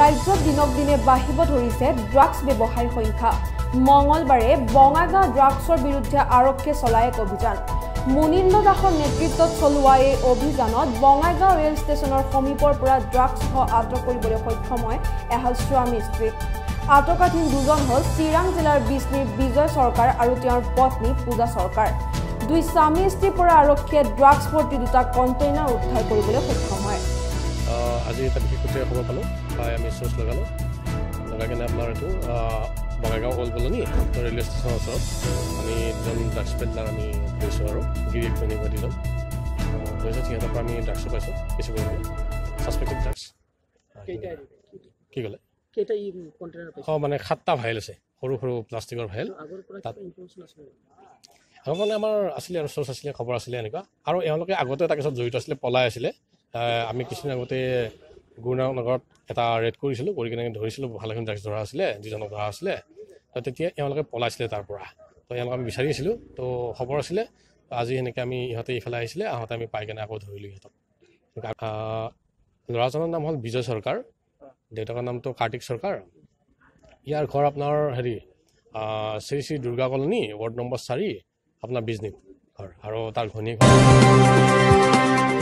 ৰাজ্যত দিনক দিনে বাঢ়িব ধৰিছে ড্ৰাগছ ব্যৱসায়ীৰ সংখ্যা মঙলবাৰে বঙাইগাঁও ড্ৰাগছৰ বিৰুদ্ধে আৰক্ষীয়ে চলাই এক অভিযান মুনিন্দ দাসৰ নেতৃত্বত চলোৱা এই অভিযানত বঙাইগাঁও ৰেল ষ্টেচনৰ সমীপৰ পৰা ড্ৰাগছ আটক কৰিবলৈ সক্ষম হয় এহাল স্বামী স্ত্ৰী আটকাধীন দুজন হ'ল চিৰাং জিলাৰ বিষ্ণুৰ বিজয় চৰকাৰ আৰু তেওঁৰ পত্নী পূজা চৰকাৰ দুই স্বামী স্ত্ৰীৰ পৰা আৰক্ষীয়ে ড্ৰাগছ ভৰ্তি দুটা কণ্টেইনাৰ উদ্ধাৰ কৰিবলৈ সক্ষম হয় আজি এটা বিশেষ খবৰ পালোঁ আমি চ'চ লগালোঁ লগাই কিনে আপোনাৰ এইটো বঙাইগাঁও অল্ড কলনী ৰেলৱে ষ্টেচনৰ ওচৰত আমি দুজন ড্ৰাগছ পেডলাৰ আমি ধৰিছোঁ আৰু গিৰিয়েক ঘৈণীয়েক দুজন ধৰিছোঁ সিহঁতৰ পৰা আমি ড্ৰাগছো পাইছোঁ কিছু পৰিমাণে ছাছপেক্টেড ড্ৰাগছ কি ক'লে মানে 7টা ভাইল আছে সৰু সৰু প্লাষ্টিকৰ ভাইল তাত আগৰ মানে আমাৰ আছিলে আৰু চ'চ আছিলে খবৰ আছিলে এনেকুৱা আৰু এওঁলোকে আগতে এটা কেছত জড়িত আছিলে পলাই আছিলে আমি কিছুদিন আগতে গুৰুনানগৰত এটা ৰেড কৰিছিলোঁ কৰি কিনে ধৰিছিলোঁ ভালেখিনি ড্ৰাগছ ধৰা আছিলে যিজনক ধৰা আছিলে তেতিয়া এওঁলোকে পলাইছিলে তাৰ পৰা তো এওঁলোক আমি বিচাৰি আছিলোঁ তো খবৰ আছিলে আজি সেনেকৈ আমি ইহঁতে ইফালে আহিছিলে আহোঁতে আমি পাই কিনে আকৌ ধৰিলোঁ ইহঁতক ল'ৰাজনৰ নাম হ'ল বিজয় চৰকাৰ দেউতাকৰ নামটো কাৰ্তিক চৰকাৰ ইয়াৰ ঘৰ আপোনাৰ Shri Shri Durga colony ward number 4 আপোনাৰ বিজনীত ঘৰ আৰু তাৰ ঘৈণীয়েক